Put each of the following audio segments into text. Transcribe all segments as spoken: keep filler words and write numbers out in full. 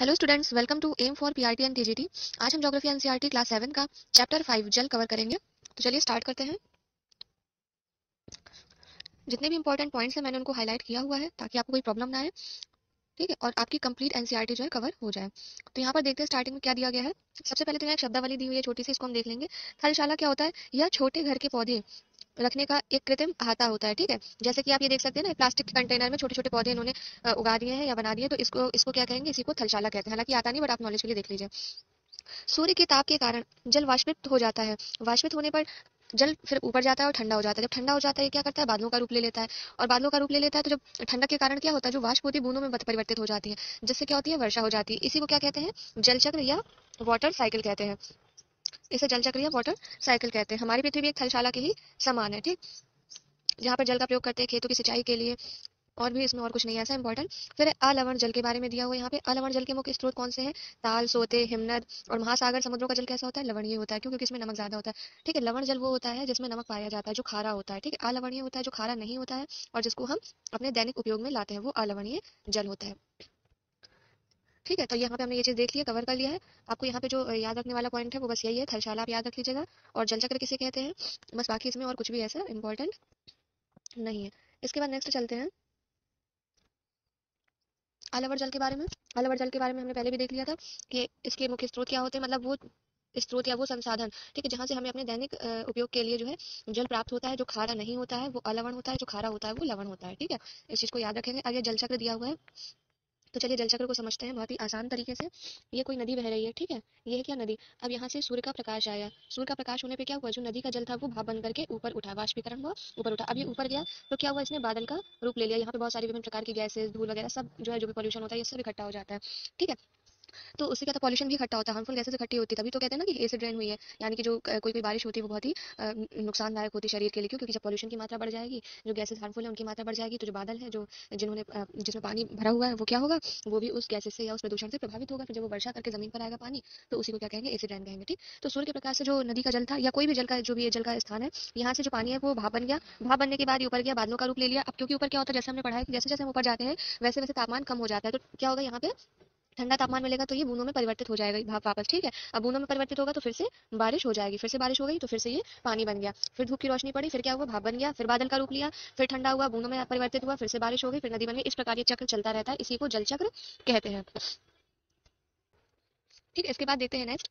Hello students, welcome to M for PRT and TGT. आज हम geography NCERT class seven का chapter five जल कवर करेंगे। तो चलिए स्टार्ट करते हैं। जितने भी इंपॉर्टेंट पॉइंट्स हैं मैंने उनको हाईलाइट किया हुआ है ताकि आपको कोई प्रॉब्लम ना आए। ठीक है, और आपकी कंप्लीट एनसीईआरटी जो है कवर हो जाए। तो यहाँ पर देखते हैं स्टार्टिंग में क्या दिया गया है। सबसे पहले तो यहाँ एक शब्दावली दी हुई है छोटी सी, इसको हम देख लेंगे। थलशाला क्या होता है? यह छोटे घर के पौधे रखने का एक कृत्रिम अहाता होता है। ठीक है, जैसे कि आप ये देख सकते हैं ना, प्लास्टिक के कंटेनर में छोटे छोटे पौधे इन्होंने अ, उगा दिए हैं या बना दिए, तो इसको इसको क्या कहेंगे? इसी को थलशाला कहते हैं। हालांकि आता नहीं, बट आप नॉलेज के लिए देख लीजिए। सूर्य के ताप के कारण जल वाष्पित हो जाता है। वाष्पित होने पर जल फिर ऊपर जाता है और ठंडा हो जाता है। जब ठंडा हो जाता है, ये क्या करता है? बादलों का रूप ले लेता है। और बादलों का रूप ले लेता है तो जब ठंडक के कारण क्या होता है? जो वाष्प होती है बूंदों में बत- परिवर्तित हो जाती है, जिससे क्या होती है? वर्षा हो जाती है। इसी को क्या कहते हैं? जल चक्र या वाटर साइकिल कहते हैं। इसे जल चक्र या वाटर साइकिल कहते हैं। हमारी पृथ्वी भी एक थलशाला के ही समान है। ठीक, जहाँ पर जल का प्रयोग करते हैं खेतों की सिंचाई के लिए। और भी इसमें और कुछ नहीं है ऐसा इंपॉर्टेंट। फिर अलवण जल के बारे में दिया हुआ है यहाँ पे। अलवण जल के मुख्य स्रोत कौन से हैं? ताल, सोते, हिमनद और महासागर। समुद्रों का जल कैसा होता है? लवणीय होता है। क्यों? क्योंकि इसमें नमक ज्यादा होता है। ठीक है, लवण जल वो होता है जिसमें नमक पाया जाता है, जो खारा होता है। ठीक है, अलवणीय होता है जो खारा नहीं होता है और जिसको हम अपने दैनिक उपयोग में लाते हैं, वो अलवणीय जल होता है। ठीक है, तो यहाँ पे हमने ये चीज देख लिया, कवर कर लिया है। आपको यहाँ पे जो अ, याद रखने वाला पॉइंट है वो बस यही है, थलशाला आप याद रख लीजिएगा। और जल चक्र किसे कहते हैं, बस। बाकी इसमें और कुछ भी ऐसा इंपॉर्टेंट नहीं है। इसके बाद नेक्स्ट चलते हैं अलावर जल के बारे में। अलावर जल के बारे में हमने पहले भी देख लिया था कि इसके मुख्य स्रोत क्या होते हैं, मतलब वो स्रोत या वो संसाधन। ठीक है, जहां से हमें अपने दैनिक अ, उपयोग के लिए जो है जल प्राप्त होता है। जो खारा नहीं होता है वो अलवण होता है, जो खारा होता है वो लवण होता है। ठीक है, इस चीज को याद रखेंगे। आगे जल चक्र दिया हुआ है, तो चलिए जल चक्र को समझते हैं बहुत ही आसान तरीके से। ये कोई नदी बह रही है। ठीक है, ये है क्या? नदी। अब यहाँ से सूर्य का प्रकाश आया, सूर्य का प्रकाश होने पे क्या हुआ? जो नदी का जल था वो भाप बन करके ऊपर उठा, वाष्पीकरण हुआ, ऊपर उठा। अब ये ऊपर गया तो क्या हुआ? इसने बादल का रूप ले लिया। यहाँ पे बहुत सारी विभिन्न प्रकार की गैसेस, धूल वगैरह सब जो है, जो भी पॉल्यूशन होता है, ये सब इकट्ठा हो जाता है। ठीक है, तो उससे क्या था? पॉल्यूशन भी इकट्ठा होता है, हार्मफुल गैसेस इकट्ठी होती है। तभी तो कहते हैं ना कि एसिड रेन हुई है। यानी कि जो अ, कोई कोई बारिश होती है वो बहुत ही अ, नुकसानदायक होती है शरीर के लिए। क्यों? क्योंकि जब पॉल्यूशन की मात्रा बढ़ जाएगी, जो गैसेस हार्मफुल है उनकी मात्रा बढ़ जाएगी, तो जो बादल है, जो जिन्होंने अ, जिसमें पानी भरा हुआ है, वो क्या होगा? वो भी उस गैसेस से या उस प्रदूषण से प्रभावित होगा। फिर जब वो वर्षा करके जमीन पर आएगा पानी, तो उसी को क्या कहेंगे? एसिड रेन कहेंगे। ठीक, तो सूर्य के प्रकाश से जो नदी का जल था या कोई भी जल का, जो भी ये जल का स्थान है, यहाँ से जो पानी है वो भाप बन गया। भाप बनने के बाद ये ऊपर गया, बादलों का रूप ले लिया। अब क्योंकि ऊपर क्या होता है? जैसे हमने पढ़ा है कि जैसे जैसे हम ऊपर जाते हैं वैसे वैसे तापमान कम हो जाता है, तो क्या होगा? यहाँ पे ठंडा तापमान मिलेगा, तो ये बूंदों में परिवर्तित हो जाएगा भाप वापस। ठीक है, अब बूंदों में परिवर्तित होगा तो फिर से बारिश हो जाएगी, फिर से बारिश हो गई तो फिर से ये पानी बन गया। फिर धूप की रोशनी पड़ी, फिर क्या हुआ? भाप बन गया, फिर बादल का रूप लिया, फिर ठंडा हुआ, बूंदों में परिवर्तित हुआ, फिर से बारिश हो गई, फिर नदी बन गई। इस प्रकार ये चक्र चलता रहता है, इसी को जल चक्र कहते हैं। ठीक है, इसके बाद देखते हैं नेक्स्ट।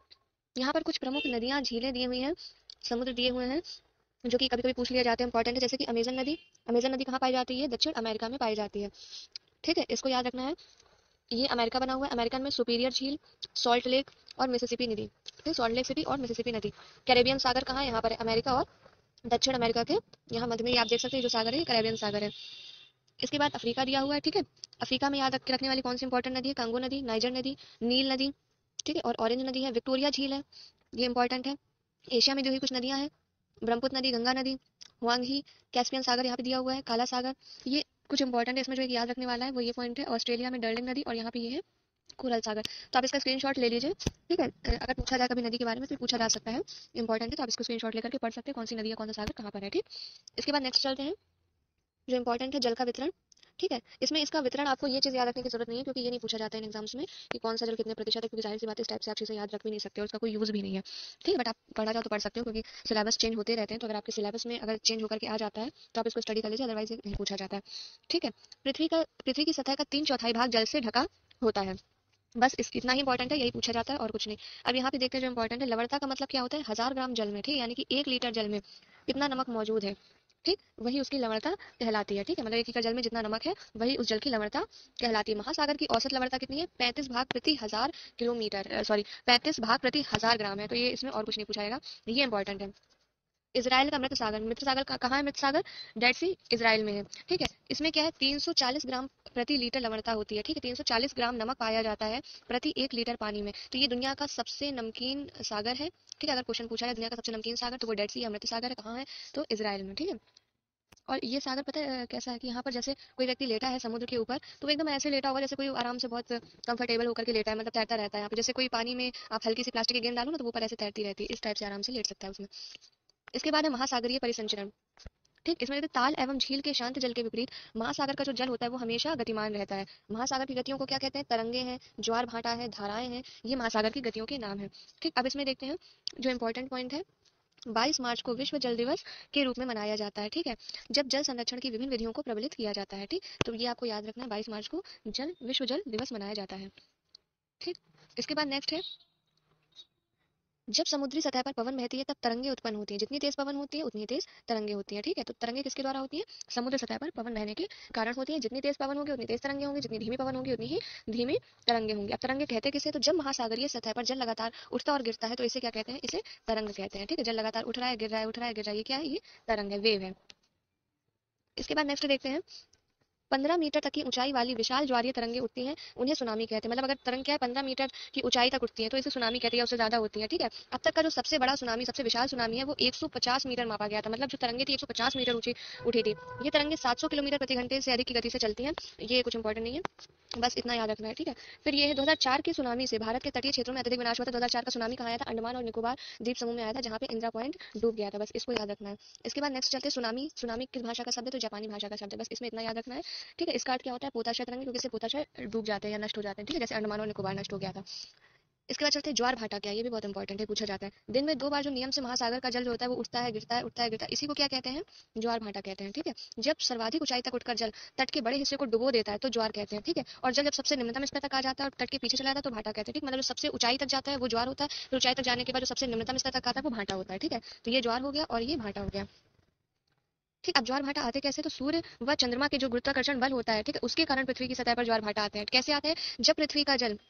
यहाँ पर कुछ प्रमुख नदियां, झीलें दी हुई हैं, समुद्र दिए हुए हैं, जो कि कभी कभी पूछ लिया जाते हैं, इंपॉर्टेंट है। जैसे कि अमेजन नदी। अमेजन नदी कहाँ पाई जाती है? दक्षिण अमेरिका में पाई जाती है। ठीक है, इसको याद रखना है। ये अमेरिका बना हुआ है। अमेरिकन में सुपीरियर झील, सॉल्ट लेक और मिसिसिपी नदी। ठीक, सॉल्ट लेक सिटी और मिसिसिपी नदी। कैरेबियन सागर कहाँ है? यहाँ पर है, अमेरिका और दक्षिण अमेरिका के यहाँ मध्य में। ये आप देख सकते हैं, जो सागर है ये कैरेबियन सागर है। इसके बाद अफ्रीका दिया हुआ है। ठीक है, अफ्रीका में याद रख रखने वाली कौन सी इंपॉर्टेंट नदी है? कंगो नदी, नाइजर नदी, नील नदी। ठीक है, और ऑरेंज नदी है, विक्टोरिया झील है, ये इंपॉर्टेंट है। एशिया में दी हुई कुछ नदियां हैं, ब्रह्मपुत्र नदी, गंगा नदी, हुआंगी, कैस्पियन सागर यहाँ पे दिया हुआ है, काला सागर। ये कुछ इंपॉर्टेंट है। इसमें जो एक याद रखने वाला है वो ये पॉइंट है, ऑस्ट्रेलिया में डर्लिंग नदी, और यहाँ पे ये है कोरल सागर। तो आप इसका स्क्रीनशॉट ले लीजिए। ठीक है, अ, अगर पूछा जाए कभी नदी के बारे में तो पूछा जा सकता है, इंपॉर्टेंट है, तो आप इसको स्क्रीनशॉट लेकर के पढ़ सकते हैं कौन सी नदी है, कौन सा सागर कहाँ पर है। ठीक, इसके बाद नेक्स्ट चलते हैं, जो इंपॉर्टेंट है जल का वितरण। ठीक है, इसमें इसका वितरण आपको ये चीज याद रखने की जरूरत नहीं है, क्योंकि ये नहीं पूछा जाता है इन एग्जाम्स में कि कौन सा जल कितने प्रतिशत है, क्योंकि जाहिर सी बात है इस टाइप से आप चीजें याद रख भी नहीं सकते, और उसका कोई यूज भी नहीं है। ठीक है, बट आप पढ़ना चाहो तो पढ़ सकते हो, क्योंकि सिलेबस चेंज होते रहते हैं, तो अगर आपके सिलेबस में अगर चेंज होकर के आ जाता है तो आप इसको स्टडी कर लीजिए, अदरवाइज नहीं पूछा जाता है। ठीक है, पृथ्वी का पृथ्वी की सतह का तीन चौथाई भाग जल से ढका होता है। बस इस इतना ही इंपॉर्टेंट है, यही पूछा जाता है और कुछ नहीं। अब यहाँ पे देखते हैं जो इंपॉर्टेंट है, लवणता का मतलब क्या होता है? हजार ग्राम जल में, ठीक, यानी कि एक लीटर जल में कितना नमक मौजूद है, ठीक, वही उसकी लवणता कहलाती है। ठीक है, मतलब एक लीटर जल में जितना नमक है वही उस जल की लवणता कहलाती है। महासागर की औसत लवणता कितनी है? पैंतीस भाग प्रति हजार किलोमीटर, सॉरी पैंतीस भाग प्रति हजार ग्राम है। तो ये इसमें और कुछ नहीं पूछाएगा, ये इंपॉर्टेंट है। इसराइल का मृत सागर, मृत सागर का, कहाँ है मृत सागर? डेड सी इसराइल में है। ठीक है, इसमें क्या है? तीन सौ चालीस ग्राम प्रति लीटर लवणता होती है। ठीक है, तीन सौ चालीस ग्राम नमक पाया जाता है प्रति एक लीटर पानी में। तो ये दुनिया का सबसे नमकीन सागर है। ठीक है, अगर क्वेश्चन पूछा है दुनिया का सबसे नमकीन सागर, तो वो डेड सी या मृत सागर है। कहाँ है? तो इसराइल में। ठीक है, और ये सागर पता है अ, कैसा है कि यहाँ पर जैसे कोई व्यक्ति लेटा है समुद्र के ऊपर, तो वो एकदम ऐसे लेटा होगा जैसे कोई आराम से बहुत कंफर्टेबल होकर के लेटा है, मतलब तैरता रहता है यहाँ पे। जैसे कोई पानी में आप हल्की सी प्लास्टिक की गेंद डालो ना, तो वो ऊपर ऐसे तैरती रहती है, इस टाइप से आराम से लेट सकता है उसमें। इसके बाद है महासागरीय परिसंचरण। ठीक, इसमें देखते हैं ताल एवं झील के शांत जल के विपरीत महासागर का जो जल होता है वो हमेशा गतिमान रहता है। महासागर की गतियों को क्या कहते हैं? तरंगे हैं, ज्वार भाटा है, धाराएं हैं, ये महासागर की गतियों के नाम है। ठीक, अब इसमें देखते हैं जो इंपॉर्टेंट पॉइंट है, बाईस मार्च को विश्व जल दिवस के रूप में मनाया जाता है। ठीक है, जब जल संरक्षण की विभिन्न विधियों को प्रबलित किया जाता है। ठीक, तो ये आपको याद रखना है, बाईस मार्च को जल विश्व जल दिवस मनाया जाता है। ठीक, इसके बाद नेक्स्ट है, जब समुद्री सतह पर पवन बहती है तब तरंगे उत्पन्न होती हैं। जितनी तेज पवन होती है उतनी तेज तरंगे होती हैं। ठीक है, तो तरंगे किसके द्वारा होती है? समुद्र सतह पर पवन बहने के कारण होती है। जितनी तेज पवन होगी उतनी तेज तरंगे होंगी, जितनी धीमी पवन होगी उतनी ही धीमी तरंगे होंगी। अब तरंगे कहते किसे? तो जब महासागरीय सतह पर जल लगातार उठता और गिरता है तो इसे क्या कहते हैं? इसे तरंग कहते हैं। ठीक है, जल लगातार उठ रहा है, गिर रहा है, उठ रहा है, गिर रहा है, ये क्या है? ये तरंग है, वेव है। इसके बाद नेक्स्ट देखते हैं, पंद्रह मीटर तक की ऊंचाई वाली विशाल ज्वारीय तरंगे उठती हैं, उन्हें सुनामी कहते हैं। मतलब अगर तरंग क्या है, पंद्रह मीटर की ऊंचाई तक उठती है तो इसे सुनामी कहते हैं, या उससे ज्यादा होती है। ठीक है, अब तक का जो सबसे बड़ा सुनामी, सबसे विशाल सुनामी है वो एक सौ पचास मीटर मापा गया था। मतलब जो तरंगे थी एक सौ पचास मीटर ऊंची उठी थी। ये तरंगे सात सौ किलोमीटर प्रति घंटे से अधिक की गति से चलती हैं। ये कुछ इंपॉर्टेंट नहीं है, बस इतना याद रखना है। ठीक है, फिर ये है दो हज़ार चार की सुनामी से भारत के तटीय क्षेत्रों में अत्यधिक विनाश हुआ था। दो हज़ार चार का सुनामी कहाँ आया था? अंडमान और निकोबार द्वीप समूह में आया था, जहाँ पे इंदिरा पॉइंट डूब गया था। बस इसको याद रखना है। इसके बाद नेक्स्ट चलते हैं, सुनामी। सुनामी किस भाषा का शब्द है? तो जापानी भाषा का शब्द है, बस इसमें इतना याद रखना है। ठीक है, इसका अर्थ क्या होता है? पोताशय तरंगे, क्योंकि इससे पोताशय डूब जाते हैं या नष्ट हो जाते हैं। ठीक है, जैसे अंडमान और निकोबार नष्ट हो गया था। इसके बाद चलते हैं ज्वार भाटा क्या है, ये भी बहुत इंपॉर्टेंट है, पूछा जाता है। दिन में दो बार जो नियम से महासागर का जल जो होता है वो उठता है, गिरता है, उठता है, गिरता है, इसी को क्या कहते हैं? ज्वार भाटा कहते हैं। ठीक है, जब सर्वाधिक ऊंचाई तक उठकर जल तट के बड़े हिस्से को डुबो देता है तो ज्वार कहते हैं। ठीक है, और जल जब सबसे निम्नतम स्तर तक आ जाता है और तट के पीछे चला जाता है तो भाटा कहते हैं। ठीक, मतलब जो सबसे ऊंचाई तक जाता है वो ज्वार होता है, फिर ऊंचाई तक जाने के बाद जो सबसे निम्नतम स्तर तक आता है वो भाटा होता है। ठीक है, तो ये ज्वार हो गया और ये भाटा हो गया। ठीक, अब ज्वार भाटा आते कैसे? तो सूर्य व चंद्रमा के जो गुरुत्वाकर्षण बल होता है, ठीक है, उसके कारण पृथ्वी की सतह पर ज्वार भाटा आते हैं। कैसे आते हैं? जब पृथ्वी का जल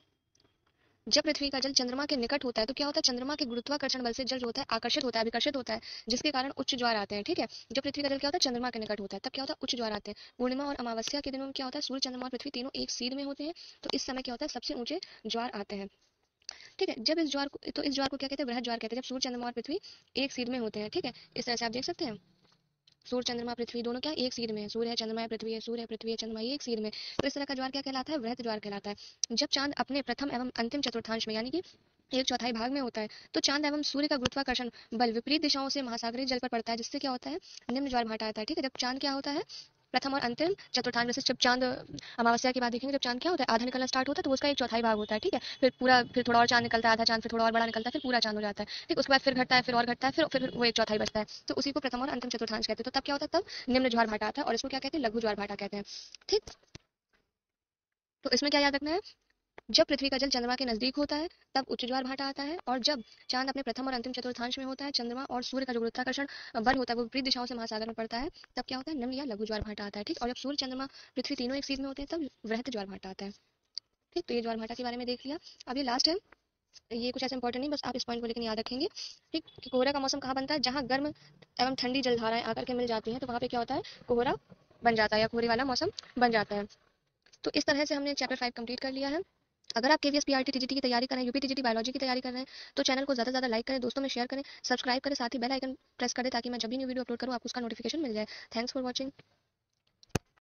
जब पृथ्वी का जल चंद्रमा के निकट होता है तो क्या होता है? चंद्रमा के गुरुत्वाकर्षण बल से जल जो होता है आकर्षित होता है, अभिकर्षित होता है, जिसके कारण उच्च ज्वार आते हैं। ठीक है, जब पृथ्वी का जल क्या होता है? चंद्रमा के निकट होता है, तब क्या होता है? उच्च ज्वार आते हैं। पूर्णिमा और अमावस्या के दिनों में क्या होता है? सूर्य, चंद्रमा और पृथ्वी तीनों एक सीध में होते हैं, तो इस समय क्या होता है? सबसे ऊंचे ज्वार आते हैं। ठीक है, जब इस ज्वार को तो इस ज्वार को क्या कहते हैं? वृहद ज्वार कहते हैं, जब सूर्य, चंद्रमा और पृथ्वी एक सीध में होते हैं। ठीक है, इस तरह से आप देख सकते हैं, सूर्य, चंद्रमा, पृथ्वी दोनों क्या एक सीध में है। सूर्य है, चंद्रमा है, पृथ्वी है, सूर्य है, पृथ्वी है, चंद्रमा, ये एक सीध में। तो इस तरह का ज्वार क्या कहलाता है? वृहद ज्वार कहलाता है। जब चांद अपने प्रथम एवं अंतिम चतुर्थांश में, यानी कि एक चौथाई भाग में होता है, तो चांद एवं सूर्य का गुरुत्वाकर्षण बल विपरीत दिशाओं से महासागरीय जल पर पड़ता है, जिससे क्या होता है? निम्न ज्वार भाटा आता है। ठीक है, जब चांद क्या होता है? प्रथम और अंतिम चतुर्थांश में से जब चांद अमावस्या की बात देखेंगे, जब चांद क्या होता है? आधा निकलना स्टार्ट होता है तो उसका एक चौथाई भाग होता है। ठीक है, फिर पूरा, फिर थोड़ा और चांद निकलता है, आधा चांद, फिर थोड़ा और बड़ा निकलता है, फिर पूरा चांद हो जाता है। ठीक, उसके बाद फिर घटता है, फिर और घटता है, फिर फिर वो एक चौथाई बचता है, तो उसी को प्रथम और अंतिम चतुर्थांश कहते हैं। तो तब क्या होता है? तब निम्न ज्वार भाटा आता है, और इसको क्या कहते हैं? लघु ज्वार भाटा कहते हैं। ठीक, तो इसमें क्या याद रखना है? जब पृथ्वी का जल चंद्रमा के नजदीक होता है तब उच्च ज्वार भाटा आता है, और जब चांद अपने प्रथम और अंतिम चतुर्थांश में होता है, चंद्रमा और सूर्य का जो गुरुत्वाकर्षण बल होता है वो विपरीत दिशाओं से महासागर में पड़ता है, तब क्या होता है? निम्न या लघु ज्वार भाटा आता है। ठीक, और जब सूर्य, चंद्रमा, पृथ्वी तीनों एक सीध में होते हैं तब वृहद ज्वार भाटा आता है। ठीक, तो ये ज्वार भाटा के बारे में देख लिया। अब ये लास्ट है, ये कुछ ऐसा इंपॉर्टेंट नहीं, बस आप इस पॉइंट को लेकर याद रखेंगे। ठीक, कि कोहरा का मौसम कहाँ बनता है? जहाँ गर्म एवं ठंडी जलधाराएं आकर के मिल जाती हैं तो वहाँ पे क्या होता है? कोहरा बन जाता है, या कोहरे वाला मौसम बन जाता है। तो इस तरह से हमने चैप्टर फाइव कंप्लीट कर लिया है। अगर आप केवीएस पीआरटी टीजीटी की तैयारी कर रहे हैं, यूपी टीजीटी बायोलॉजी की तैयारी कर रहे हैं, तो चैनल को ज्यादा से ज्यादा लाइक करें, दोस्तों में शेयर करें, सब्सक्राइब करें, साथ ही बेल आइकन प्रेस करें ताकि मैं जब भी न्यू वीडियो अपलोड करूँ आपको उसका नोटिफिकेशन मिल जाए। Thanks for watching.